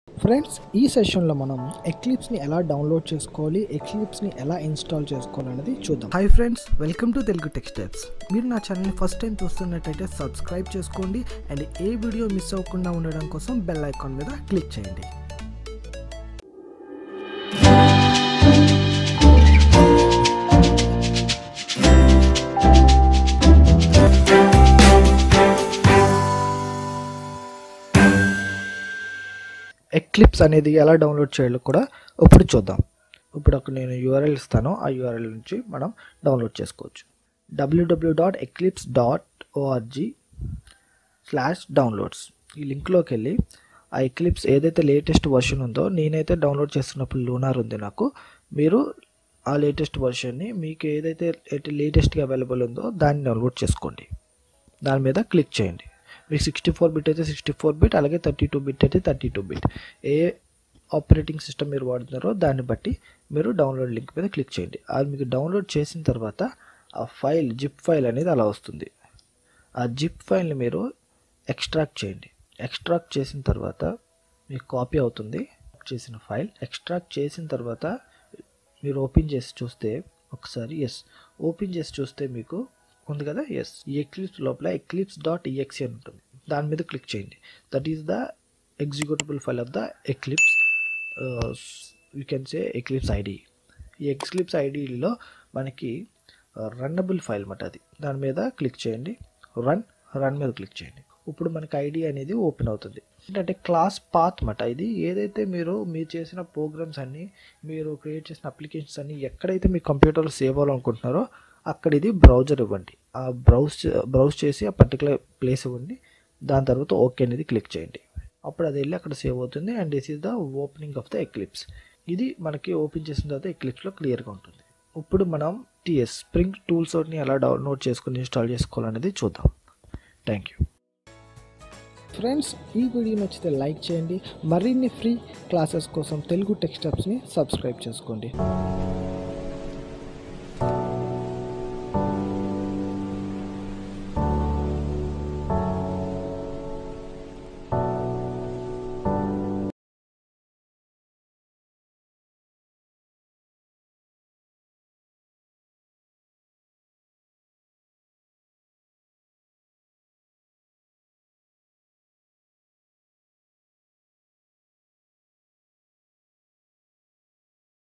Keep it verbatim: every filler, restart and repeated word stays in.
Friends, ఈ సెషన్లో మనం ఎక్లిప్స్ని ఎలా డౌన్లోడ్ చేసుకోవాలి, ఎక్లిప్స్ని ఎలా ఇన్స్టాల్ చేసుకోవాలి అనేది చూద్దాం. Hi friends, welcome to Telugu tech steps. మీరు నా ఛానల్ని ఫస్ట్ టైం చూస్తున్నట్టయితే సబ్స్క్రైబ్ చేసుకోండి అండ్ ఏ వీడియో మిస్ అవ్వకుండా ఉండడం కోసం బెల్ ఐకాన్ మీద క్లిక్ చేయండి. ఎక్లిప్స్ అనేది ఎలా డౌన్లోడ్ చేయాలో కూడా ఇప్పుడు చూద్దాం. ఇప్పుడు ఒక నేను యూఆర్ఎల్ ఇస్తాను, ఆ యూఆర్ఎల్ నుంచి మనం డౌన్లోడ్ చేసుకోవచ్చు. W W dot Eclipse dot O R G slash downloads ఈ లింక్లోకి వెళ్ళి ఆ ఎక్లిప్స్ ఏదైతే లేటెస్ట్ వర్షన్ ఉందో, నేనైతే డౌన్లోడ్ చేస్తున్నప్పుడు లూనార్ ఉంది నాకు. మీరు ఆ లేటెస్ట్ వర్షన్ని మీకు ఏదైతే లేటెస్ట్గా అవైలబుల్ ఉందో దాన్ని డౌన్లోడ్ చేసుకోండి. దాని మీద క్లిక్ చేయండి. మీకు సిక్స్టీ ఫోర్ బిట్ అయితే సిక్స్టీ ఫోర్ బిట్, అలాగే థర్టీ టూ బిట్ అయితే థర్టీ టూ బిట్, ఏ ఆపరేటింగ్ సిస్టమ్ మీరు వాడుతున్నారో దాన్ని బట్టి మీరు డౌన్లోడ్ లింక్ మీద క్లిక్ చేయండి. అది మీకు డౌన్లోడ్ చేసిన తర్వాత ఆ ఫైల్ జిప్ ఫైల్ అనేది అలా వస్తుంది. ఆ జిప్ ఫైల్ని మీరు ఎక్స్ట్రాక్ట్ చేయండి. ఎక్స్ట్రాక్ట్ చేసిన తర్వాత మీకు కాపీ అవుతుంది. చేసిన ఫైల్ ఎక్స్ట్రాక్ట్ చేసిన తర్వాత మీరు ఓపెన్ చేసి చూస్తే ఒకసారి ఎస్ ఓపెన్ చేసి చూస్తే మీకు ఉంది కదా, ఎస్ ఈ ఎక్లిప్స్ లోపల ఎక్లిప్స్ డాట్ ఈఎక్సీ అని ఉంటుంది. దాని మీద క్లిక్ చేయండి. That is the executable file of the Eclipse, you can say Eclipse IDE. ఈ ఎక్లిప్స్ ఐడిలో మనకి రన్నబుల్ ఫైల్ మాట అది. దాని మీద క్లిక్ చేయండి. రన్ రన్ మీద క్లిక్ చేయండి. ఇప్పుడు మనకి ఐడి అనేది ఓపెన్ అవుతుంది. ఏంటంటే క్లాస్ పాత్ మాట ఇది. ఏదైతే మీరు మీరు చేసిన ప్రోగ్రామ్స్ అన్నీ, మీరు క్రియేట్ చేసిన అప్లికేషన్స్ అన్నీ ఎక్కడైతే మీ కంప్యూటర్లో సేవ్ అవ్వాలనుకుంటున్నారో అక్కడ ఇది బ్రౌజర్ ఇవ్వండి. ఆ బ్రౌజ్ బ్రౌజ్ చేసి ఆ పర్టికులర్ ప్లేస్ ఇవ్వండి. దాని తర్వాత ఓకే అనేది క్లిక్ చేయండి. అప్పుడు అది వెళ్ళి అక్కడ సేవ్ అవుతుంది. And this is the opening of the Eclipse. ఇది మనకి ఓపెన్ చేసిన తర్వాత ఎక్లిప్స్లో క్లియర్గా ఉంటుంది. ఇప్పుడు మనం టీఎస్ స్ప్రింగ్ టూల్స్ని ఎలా డౌన్లోడ్ చేసుకుని ఇన్స్టాల్ చేసుకోవాలనేది చూద్దాం. Thank you friends. ఈ వీడియో నచ్చితే లైక్ చేయండి. మరిన్ని ఫ్రీ క్లాసెస్ కోసం తెలుగు టెక్ స్టెప్స్ని సబ్స్క్రైబ్ చేసుకోండి.